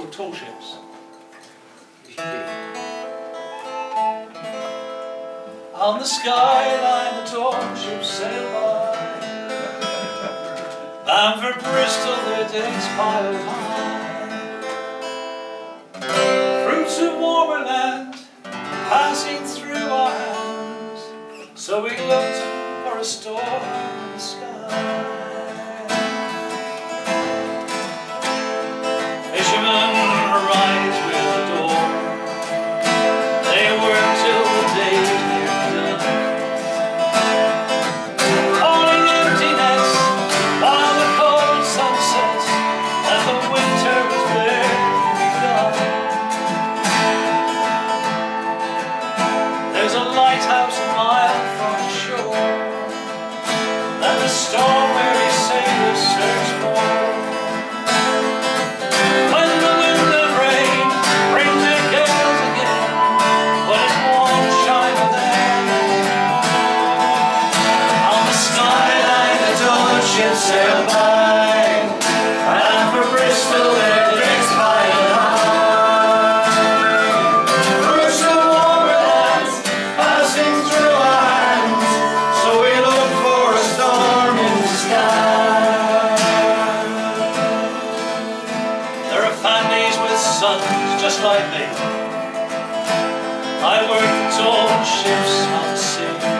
called Tall Ships. On the skyline the tall ships sail by, bound for Bristol their decks piled high. Fruits of warmer land passing through our hands, so we looked for a storm in the sky. Fishermen rise with the dawn, they work till the day's near done, hauling empty nets while the cold sun sets and the winter was barely begun. There's a lighthouse a mile from the shore that the storm-weary sailors search for. When the wind and rain bring their gales again, but it won't shine with them. On the skyline the tall ships sail by, and for Bristol their decks piled high. Fruits of warmer lands passing through our hands, so we look for a storm in the sky. There are families with sons just like me. I work the tall ships on the sea.